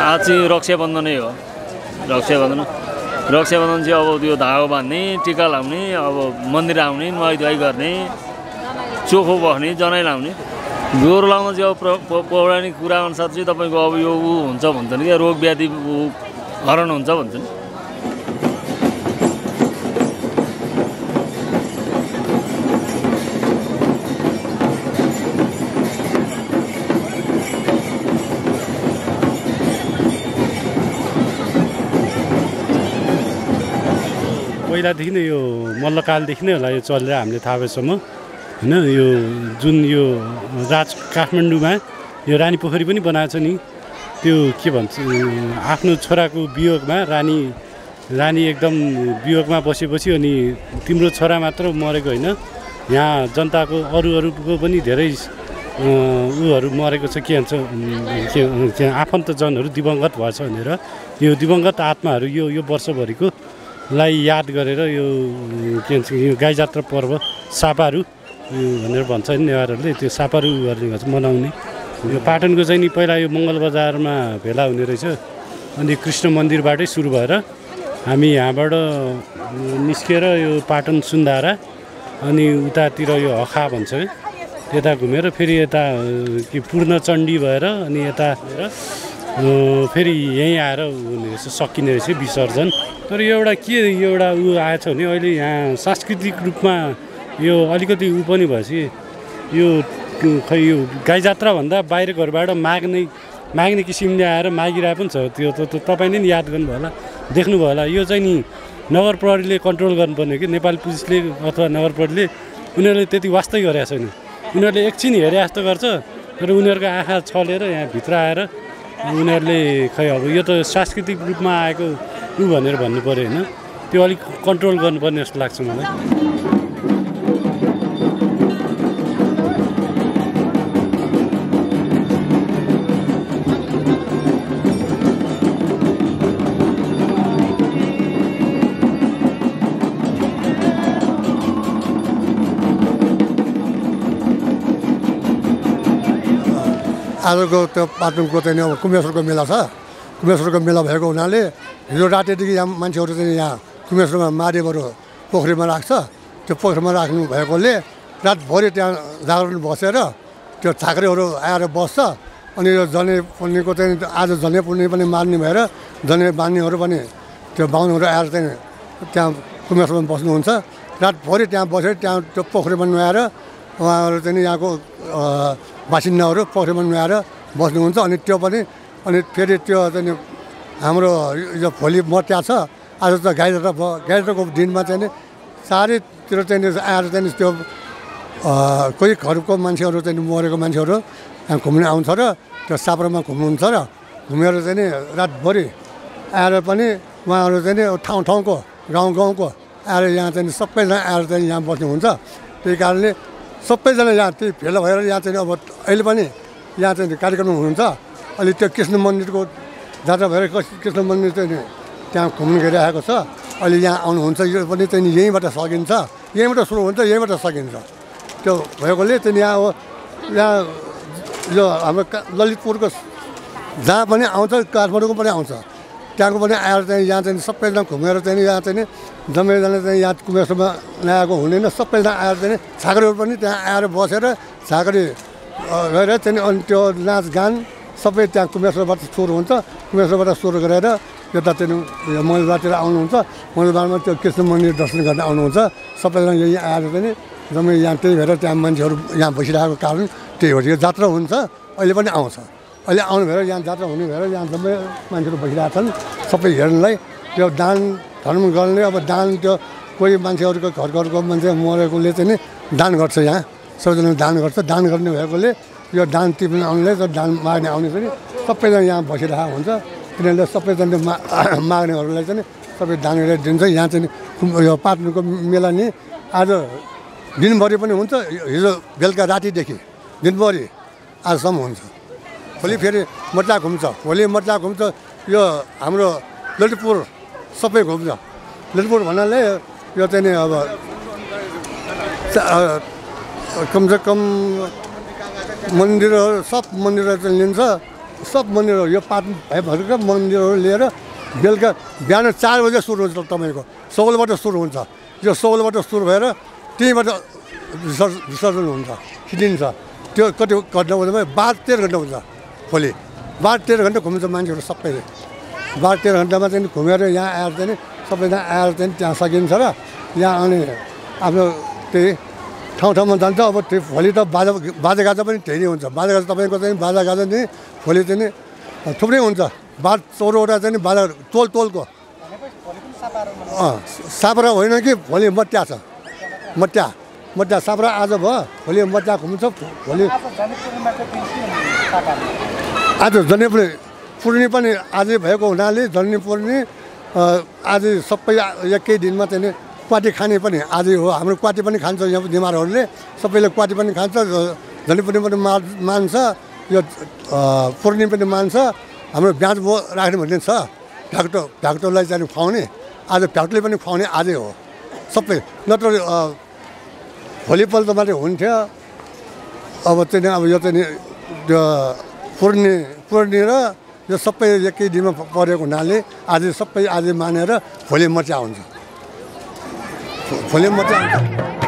आज चाहिँ रक्षाबन्धनै हो। रक्षाबन्धन चाहिँ अब त्यो धागो बाँध्ने, टिका लाउने, अब मन्दिर आउने, नुहाइधुवाइ गर्ने, चोखो बस्ने, जनै लाउने। ज्वरो लाउन चाहिँ अब पौराणिक कुरा अनुसार चाहिँ तपाईँको अब यो हुन्छ भन्छन् क्या, रोग व्याधि हरण हुन्छ भन्छन्। पहिलादेखि नै यो मल्लकालदेखि नै होला यो चलेर हामीले थाहा भएसम्म होइन। यो जुन यो काठमाडौँमा यो रानी पोखरी पनि बनाएको छ नि, त्यो के भन्छ, आफ्नो छोराको वियोगमा रानी एकदम वियोगमा बसेपछि अनि तिम्रो छोरा मात्र मरेको होइन, यहाँ जनताको अरूको पनि धेरै उहरू मरेको छ। के भन्छ आफन्तजनहरू दिवंगत भएछ भनेर यो दिवंगत आत्माहरू यो वर्षभरिको लाई याद गरेर यो के भन्छ यो गाई जात्रा पर्व सापारु भनेर भन्छ नि नेवारहरूले, त्यो सापारु गर्ने मनाउने। यो पाटनको चाहिँ नि पहिला यो मङ्गल बजारमा भेला हुने रहेछ, अनि कृष्ण मन्दिरबाटै सुरु भएर हामी यहाँबाट निस्केर यो पाटन सुन्दारा अनि उतातिर यो हखा भन्छ त्यता घुमेर फेरि यता कि पूर्णचण्डी भएर अनि यता फेरि यहीँ आएर हुने रहेछ, सकिने रहेछ विसर्जन। तर एउटा के एउटा आएछ भने अहिले यहाँ सांस्कृतिक रूपमा यो अलिकति पनि भएपछि यो खै यो गाई जात्राभन्दा बाहिर घरबाट माग्ने किसिमले आएर मागिरहेको पनि छ। त्यो त तपाईँले नि याद गर्नुभयो होला, देख्नुभयो होला। यो चाहिँ नि नगर प्रहरीले कन्ट्रोल गर्नुपर्ने कि नेपाली पुलिसले अथवा नगर प्रहरीले, उनीहरूले त्यति वास्तै गरेका छैन। उनीहरूले एकछिन हेरे जस्तो गर्छ, तर उनीहरूको आँखा छलेर यहाँ भित्र आएर उनीहरूले खै अब यो त सांस्कृतिक रूपमा आएको भनेर भन्नु पऱ्यो होइन। त्यो अलिक कन्ट्रोल गर्नुपर्ने जस्तो लाग्छ मलाई। आजको त्यो पाटनको चाहिँ अब कुमेश्वरको मेला छ। कुमेश्वरको मेला भएको हुनाले हिजो रातिदेखि यहाँ मान्छेहरू चाहिँ यहाँ कुमेश्वरमा महादेवहरू पोखरीमा राख्छ। त्यो पोखरीमा राख्नु भएकोले रातभरि त्यहाँ जागरण बसेर त्यो झाँक्रेहरू आएर बस्छ। अनि यो जने पुण्यको चाहिँ आज जने पुण्य पनि मार्ने भएर जने बान्नेहरू पनि त्यो बाहुनहरू आएर चाहिँ त्यहाँ कुमेश्वरमा बस्नुहुन्छ। रातभरि त्यहाँ बसेर त्यहाँ त्यो पोखरीमा नुहाएर उहाँहरू चाहिँ यहाँको बासिन्दाहरू पोखरीमा नुहाएर बस्नुहुन्छ। अनि त्यो पनि अनि फेरि त्यो चाहिँ हाम्रो यो भोलि मर्त्या छ। आज त गाई जात्रा भयो। गाई जात्राको दिनमा चाहिँ चारैतिर चाहिँ आएर चाहिँ त्यो कोही घरको मान्छेहरू चाहिँ मरेको मान्छेहरू यहाँ घुम्न आउँछ र त्यो साप्रोमा घुम्नुहुन्छ र घुमेर चाहिँ रातभरि आएर पनि उहाँहरू चाहिँ ठाउँ ठाउँको गाउँको आएर यहाँ चाहिँ सबैजना आएर चाहिँ यहाँ बस्नुहुन्छ। त्यही कारणले सबैजना यहाँ त्यही भेला भएर यहाँ चाहिँ अब अहिले पनि यहाँ चाहिँ कार्यक्रम हुनुहुन्छ। अहिले त्यो कृष्ण मन्दिरको जात्रा भएर कृष्ण मन्दिर चाहिँ त्यहाँ घुम्नु गइरहेको छ। अहिले यहाँ आउनुहुन्छ। यो पनि चाहिँ यहीँबाट सकिन्छ, यहीँबाट सुरु हुन्छ, यहीँबाट सकिन्छ। त्यो भएकोले चाहिँ यहाँ यो हाम्रो ललितपुरको जहाँ पनि आउँछ, काठमाडौँको पनि आउँछ, त्यहाँको पनि आएर चाहिँ यहाँ चाहिँ सबैजना घुमेर चाहिँ यहाँ चाहिँ जम्मैजना चाहिँ यहाँ कुमेश्वरमा ल्याएको हुँदैन। सबैजना आएर चाहिँ झाँक्रेहरू पनि त्यहाँ आएर बसेर झाँक्री गरेर चाहिँ अनि त्यो नाचगान सबै त्यहाँ कुमेश्वरबाट सुरु हुन्छ। कुमेश्वरबाट सुरु गरेर यता चाहिँ मङ्गलबारतिर आउनुहुन्छ। मङ्गलबारमा त्यो कृष्ण मन्दिर दर्शन गर्न आउनुहुन्छ। सबैजना यही आएर चाहिँ जम्मै यहाँ त्यही भएर त्यहाँ मान्छेहरू यहाँ बसिरहेको कारण त्यही हो। यो जात्रा हुन्छ, अहिले पनि आउँछ। अहिले आउनु भएर यहाँ जात्रा हुने भएर यहाँ जम्मै मान्छेहरू बसिरहेको छन् सबै हेर्नलाई। त्यो दान धर्म गर्ने अब दान त्यो कोही मान्छेहरूको घरको मान्छे मरेकोले चाहिँ दान गर्छ। यहाँ सबैजना दान गर्छ। दान गर्ने भएकोले यो दान टिप्न आउनेले त दान माग्ने आउने पनि सबैजना यहाँ बसिरहेको हुन्छ। तिनीहरूले सबैजना माग्नेहरूलाई चाहिँ सबै दान गरेर दिन्छ। यहाँ चाहिँ यो पाटनको मेला नि आज दिनभरि पनि हुन्छ। हिजो बेलुका रातिदेखि दिनभरि आजसम्म हुन्छ। भोलि फेरि मट्ला घुम्छ। भोलि मट्ला घुम्छ। यो हाम्रो ललितपुर सबै घुम्छ। ललितपुर भन्नाले यो चाहिँ नि अब कमसेकम मन्दिरहरू सब मन्दिरहरू चाहिँ लिन्छ। सब मन्दिरहरू यो पाटन भएका मन्दिरहरू लिएर बेलुका बिहान 4 बजे सुरु हुन्छ तपाईँको सौलबाट सुरु हुन्छ यो सौलबाट सुरु भएर त्यहीँबाट विसर्जन हुन्छ खिचिन्छ त्यो कति घन्टा हुन्छ भने 12-13 घन्टा हुन्छ भोलि 12-13 घन्टा घुम्छ मान्छेहरू सबैले 12-13 घन्टामा चाहिँ घुमेर यहाँ आएर चाहिँ सबैजना आएर चाहिँ त्यहाँ सकिन्छ र यहाँ अनि आफ्नो त्यही ठाउँ जान्छ अब त्यो भोलि त बाजागाजा पनि त्यही नै हुन्छ बाजागाजा तपाईँको चाहिँ बाजागाजा चाहिँ भोलि चाहिँ थुप्रै हुन्छ 12-14वटा चाहिँ बाजा टोलको सापरा होइन कि भोलि मट्या छ मट्या सापरा आज भयो भोलि मट्या घुम्छ भोलि आज जन्नेपुर्णी पनि आजै भएको हुनाले जन्नेपुर्णी आज सबै एकै दिनमा चाहिँ क्वाटी खाने पनि आजै हो हाम्रो क्वाटी पनि खान्छ यहाँ नेमारहरूले सबैले क्वाटी पनि खान्छ जन्नेपुर्णी पनि मान्छ यो पूर्णी पनि मान्छ हाम्रो ब्याज राख्ने भन्ने छ भ्याक्टोलाई चाहिँ खुवाउने आज भ्याक्टोले पनि खुवाउने आजै हो सबै नत्र भोलिपल्ट मात्रै हुन्थ्यो अब चाहिँ अब यो चाहिँ त्यो पूर्णी र यो सबै एकै दिनमा परेको हुनाले आज सबै आज मानेर भोलि मचा हुन्छ भोलि मचा हुन्छ